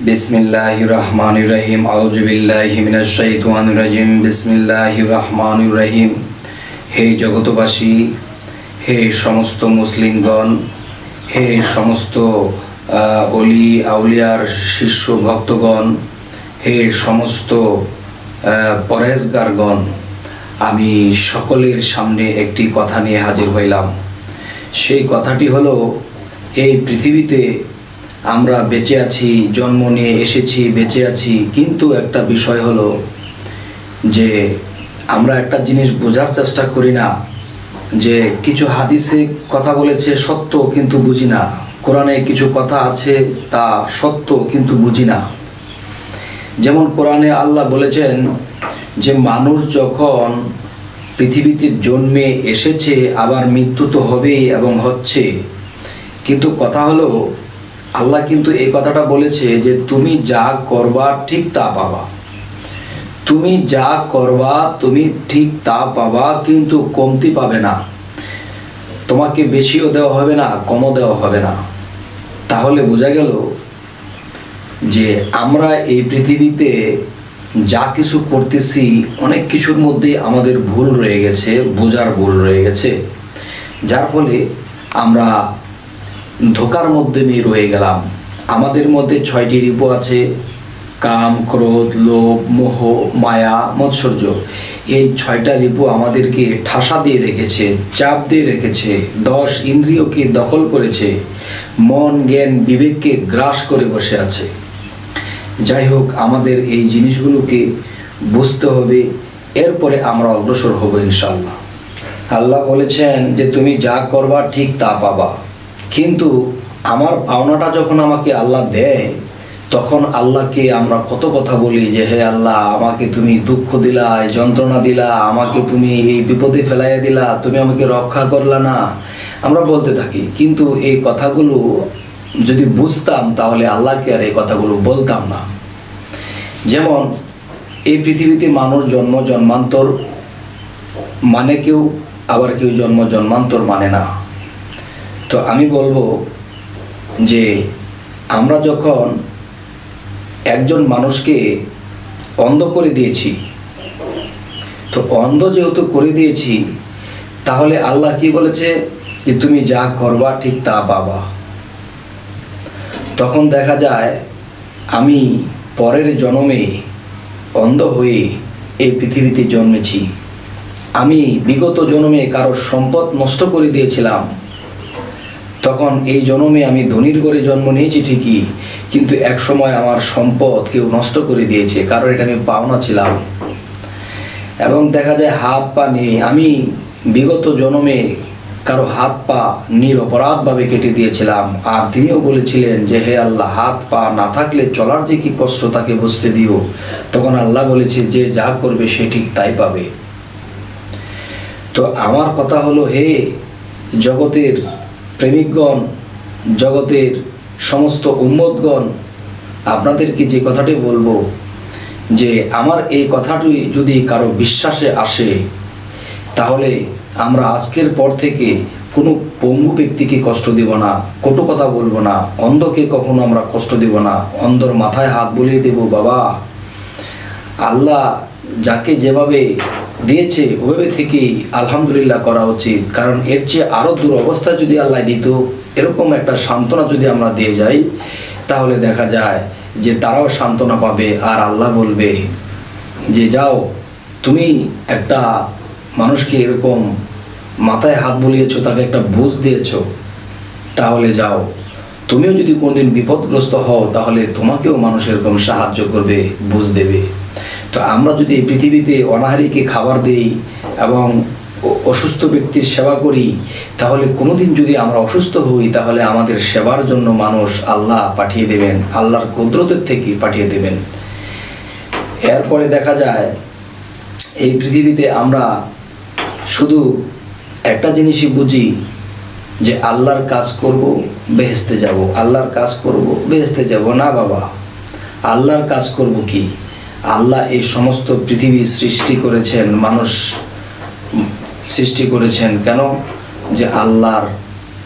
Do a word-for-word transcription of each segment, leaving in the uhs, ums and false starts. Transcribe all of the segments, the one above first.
बिस्मिल्लाहिर रहमानिर रहीम आउज़ु बिल्लाहि मिनाश शाइतानिर रजीम बिस्मिल्लाहिर रहमानिर रहीम। हे जगतबासी, हे समस्त मुसलिमगण, हे समस्त अली आउलियार शिष्य भक्तगण, हे समस्त परेजगारगण, आमी सकलेर सामने एकटी कथा निये हाजिर हইলাম। সেই কথাটি হলো, এই পৃথিবীতে আমরা বেঁচে আছি, জন্ম নিয়ে এসেছি, বেঁচে আছি, কিন্তু একটা বিষয় হলো যে আমরা একটা জিনিস বোঝার চেষ্টা করি না যে কিছু হাদিসে কথা বলেছে সত্য কিন্তু বুঝি না, কোরআনে কিছু কথা আছে তা সত্য কিন্তু বুঝি না। যেমন কোরআনে আল্লাহ বলেছেন যে মানুষ যখন পৃথিবীতে জন্মে এসেছে আবার মৃত্যু তো হবেই এবং হচ্ছে, কিন্তু কথা হলো আল্লাহ কিন্তু এই কথাটা বলেছে যে তুমি যা করবা ঠিক তা পাবা, তুমি যা করবা তুমি ঠিক তা পাবা, কিন্তু কমতি পাবে না, তোমাকে বেশিও দেওয়া হবে না, কমও দেওয়া হবে না। তাহলে বোঝা গেল যে আমরা এই পৃথিবীতে যা কিছু করতেছি অনেক কিছুর মধ্যে আমাদের ভুল রয়ে গেছে, বোঝার ভুল রয়ে গেছে, যার ফলে আমরা ধোকার মধ্যে নিয়ে রয়ে গেলাম। আমাদের মধ্যে ছয়টি রিপু আছে: কাম, ক্রোধ, লোভ, মোহ, মায়া, মৎসর্য। এই ছয়টা রিপু আমাদেরকে ঠাসা দিয়ে রেখেছে, চাপ দিয়ে রেখেছে, দশ ইন্দ্রিয়কে দখল করেছে, মন, জ্ঞান, বিবেককে গ্রাস করে বসে আছে। যাই হোক, আমাদের এই জিনিসগুলোকে বুঝতে হবে, এরপরে আমরা অগ্রসর হব ইনশাআল্লাহ। আল্লাহ বলেছেন যে তুমি যা করবা ঠিক তা পাবা, কিন্তু আমার পাওনাটা যখন আমাকে আল্লাহ দেয় তখন আল্লাহকে আমরা কত কথা বলি যে হে আল্লাহ, আমাকে তুমি দুঃখ দিলা, যন্ত্রণা দিলা, আমাকে তুমি এই বিপদে ফেলাইয়া দিলা, তুমি আমাকে রক্ষা করলা না, আমরা বলতে থাকি। কিন্তু এই কথাগুলো যদি বুঝতাম তাহলে আল্লাহকে আর এই কথাগুলো বলতাম না। যেমন এই পৃথিবীতে মানুষ জন্ম জন্মান্তর মানে কেউ, আবার কেউ জন্ম জন্মান্তর মানে না। তো আমি বলবো যে আমরা যখন একজন মানুষকে অন্ধ করে দিয়েছি, তো অন্ধ যেহেতু করে দিয়েছি তাহলে আল্লাহ কি বলেছে যে তুমি যা করবা ঠিক তা পাবা। তখন দেখা যায় আমি পরের জন্মে অন্ধ হয়ে এই পৃথিবীতে জন্মেছি, আমি বিগত জন্মে কারো সম্পদ নষ্ট করে দিয়েছিলাম, তখন এই জন্মে আমি ধনীর ঘরে জন্ম নিয়েছি ঠিকই, কিন্তু এক সময় আমার সম্পদ কেউ নষ্ট করে দিয়েছে, কারণ এটা আমি পাওনা ছিলাম। এবং দেখা যায় হাত পা নেই, আমি বিগত জন্মে কারো হাত পা নিরপরাধভাবে কেটে দিয়েছিলাম, আর তিনিও বলেছিলেন যে হে আল্লাহ, হাত পা না থাকলে চলার যে কি কষ্ট তাকে বুঝতে দিও। তখন আল্লাহ বলেছে যে যা করবে সে ঠিক তাই পাবে। তো আমার কথা হলো, হে জগতের প্রেমিকগণ, জগতের সমস্ত উম্মতগণ, আপনাদেরকে যে কথাটি বলবো যে আমার এই কথাটি যদি কারো বিশ্বাসে আসে তাহলে আমরা আজকের পর থেকে কোনো পঙ্গু ব্যক্তিকে কষ্ট দেব না, কটু কথা বলবো না, অন্ধকে কখনো আমরা কষ্ট দেব না, অন্ধর মাথায় হাত বুলিয়ে দেব। বাবা, আল্লাহ যাকে যেভাবে দিয়েছে ওভাবে থেকেই আলহামদুলিল্লাহ করা উচিত, কারণ এর চেয়ে আরও দুরবস্থা যদি আল্লাহ দিত, এরকম একটা সান্ত্বনা যদি আমরা দিয়ে যাই তাহলে দেখা যায় যে তারাও সান্ত্বনা পাবে, আর আল্লাহ বলবে যে যাও, তুমি একটা মানুষকে এরকম মাথায় হাত বুলিয়েছো, তাকে একটা বুঝ দিয়েছো, তাহলে যাও, তুমিও যদি কোনোদিন বিপদগ্রস্ত হও তাহলে তোমাকেও মানুষ এরকম সাহায্য করবে, বুঝ দেবে। তো আমরা যদি এই পৃথিবীতে অনাহারীকে খাবার দেই এবং অসুস্থ ব্যক্তির সেবা করি, তাহলে কোনোদিন যদি আমরা অসুস্থ হই তাহলে আমাদের সেবার জন্য মানুষ আল্লাহ পাঠিয়ে দেবেন, আল্লাহর কুদরতের থেকে পাঠিয়ে দেবেন। এরপরে দেখা যায় এই পৃথিবীতে আমরা শুধু একটা জিনিসই বুঝি যে আল্লাহর কাজ করব বেহেশতে যাব, আল্লাহর কাজ করব বেহেশতে যাব। না বাবা, আল্লাহর কাজ করব কি? আল্লাহ এই সমস্ত পৃথিবী সৃষ্টি করেছেন, মানুষ সৃষ্টি করেছেন কেন? যে আল্লাহর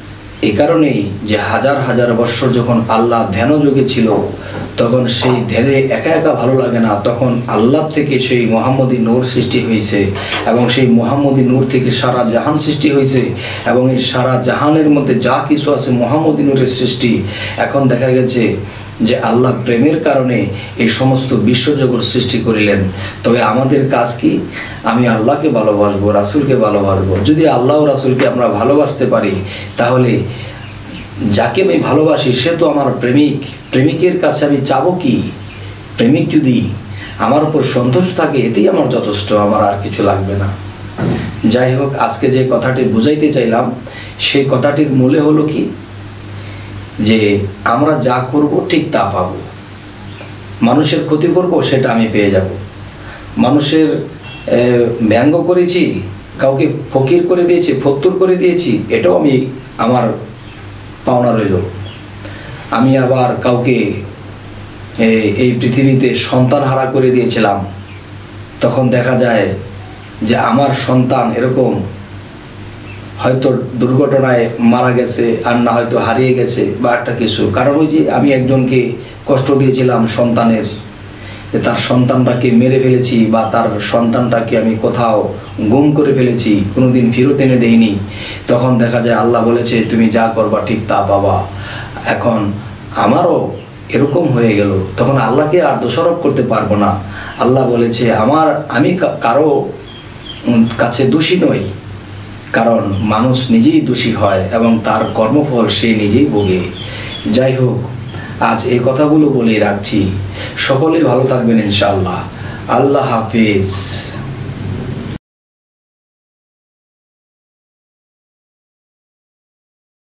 এই কারণেই যে হাজার হাজার বৎসর যখন আল্লাহ ধ্যানযোগে ছিল, তখন সেই ধ্যানে একা একা ভালো লাগে না, তখন আল্লাহ থেকে সেই মোহাম্মদী নূর সৃষ্টি হয়েছে, এবং সেই মোহাম্মদী নূর থেকে সারা জাহান সৃষ্টি হয়েছে, এবং এই সারা জাহানের মধ্যে যা কিছু আছে মোহাম্মদী নূরের সৃষ্টি। এখন দেখা গেছে যে আল্লাহ প্রেমের কারণে এই সমস্ত বিশ্বজগৎ সৃষ্টি করিলেন। তবে আমাদের কাজ কি? আমি আল্লাহকে ভালোবাসবো, রাসূলকে ভালোবাসবো। যদি আল্লাহ ও রাসূলকে আমরা ভালোবাসতে পারি, তাহলে যাকে আমি ভালোবাসি সে তো আমার প্রেমিক। প্রেমিকের কাছে আমি চাবো কি? প্রেমিক যদি আমার উপর সন্তুষ্ট থাকে, এতেই আমার যথেষ্ট, আমার আর কিছু লাগবে না। যাই হোক, আজকে যে কথাটি বুঝাইতে চাইলাম, সেই কথাটির মূলে হলো কি, যে আমরা যা করব ঠিক তা পাবো। মানুষের ক্ষতি করব, সেটা আমি পেয়ে যাব। মানুষের ব্যঙ্গ করেছি, কাউকে ফকির করে দিয়েছি, ফত্তুর করে দিয়েছি, এটাও আমি আমার পাওনা রইল। আমি আবার কাউকে এই পৃথিবীতে সন্তান হারা করে দিয়েছিলাম, তখন দেখা যায় যে আমার সন্তান এরকম হয়তো দুর্ঘটনায় মারা গেছে, আর না হয়তো হারিয়ে গেছে বা একটা কিছু। কারণ ওই যে আমি একজনকে কষ্ট দিয়েছিলাম সন্তানের, তার সন্তানটাকে মেরে ফেলেছি, বা তার সন্তানটাকে আমি কোথাও গুম করে ফেলেছি, কোনোদিন ফেরত এনে দেইনি। তখন দেখা যায় আল্লাহ বলেছে তুমি যা করবা ঠিক তা পাবা। এখন আমারও এরকম হয়ে গেল, তখন আল্লাহকে আর দোষারোপ করতে পারবো না। আল্লাহ বলেছে আমার আমি কারো কাছে দোষী নই, কারণ মানুষ নিজেই দোষী হয় এবং তার কর্মফল সে নিজেই ভোগে। যাই হোক, আজ এই কথাগুলো বলেই রাখছি। সকলেই ভালো থাকবেন ইনশাআল্লাহ। আল্লাহ হাফিজ।